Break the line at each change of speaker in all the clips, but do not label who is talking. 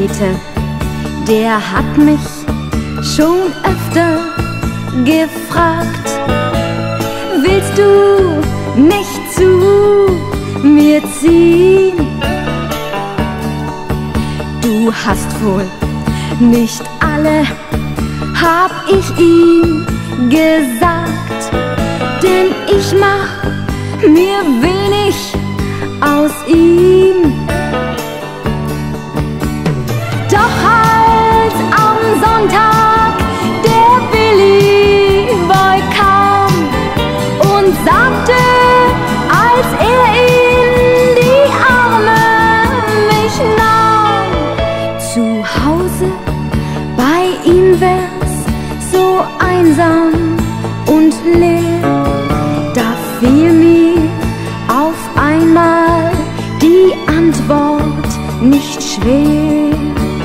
Tapete, der hat mich schon öfter gefragt: Willst du nicht zu mir ziehen? Du hast wohl nicht alle, hab ich ihm gesagt, denn ich mach mir wenig aus ihm. Doch als am Sonntag der Billy Boy kam und sagte, als er in die Arme mich nahm, zu Hause bei ihm wär's so einsam und leer, da fiel mir auf einmal die Antwort nicht schwer.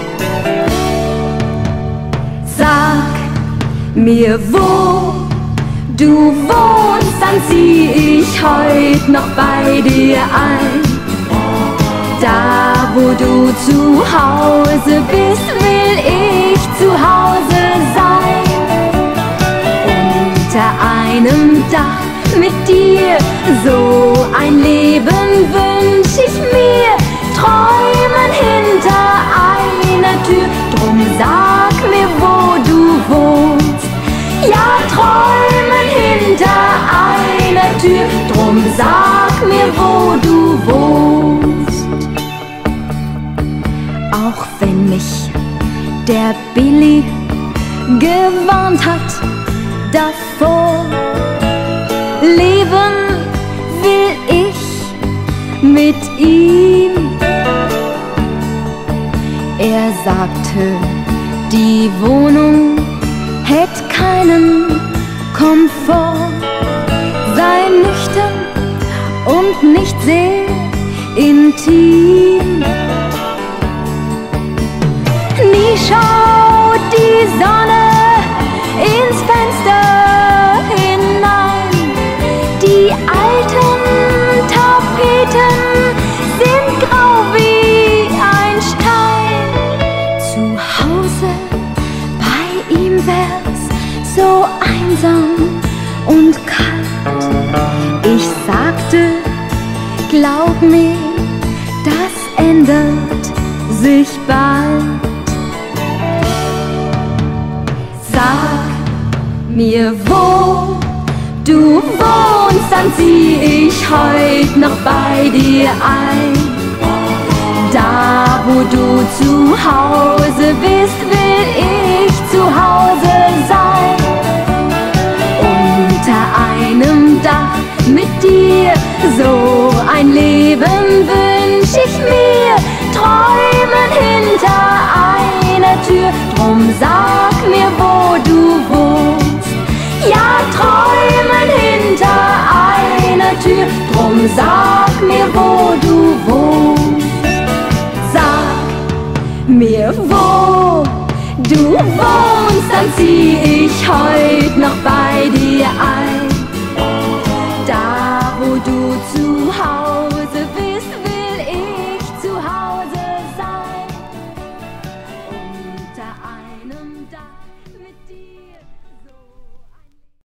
Sag mir, wo du wohnst, dann zieh ich heut noch bei dir ein. Da, wo du zu Hause bist, will ich zu Hause sein. Unter einem Dach mit dir, so ein Leben wünsch ich mir. Träumen hinter einer Tür, drum sag mir, wo du wohnst. Ja, träumen hinter einer Tür, drum sag mir, wo du wohnst. Auch wenn mich der Billy gewarnt hat davor, leben will ich mit ihm. Er sagte, die Wohnung hätte keinen Komfort, sei nüchtern und nicht sehr intim. Nie schaut die Sonne ins Fenster hinein, die alten Tapeten sind grau wie ein Stein. Zu Hause bei ihm wär's so einsam und kalt. Ich sagte, glaub mir, das ändert sich bald. Sag mir, wo du wohnst, dann zieh ich heut noch bei dir ein. Da, wo du zu Hause bist, will ich zu Hause sein. Unter einem Dach mit dir, so ein Leben wünsch ich mir. Träumen hinter einer Tür, drum sag mir, wo du wohnst. Ja, träumen hinter einer Tür, drum sag mir, wo du wohnst. Sag mir, wo du wohnst, dann zieh ich heut noch bei dir ein.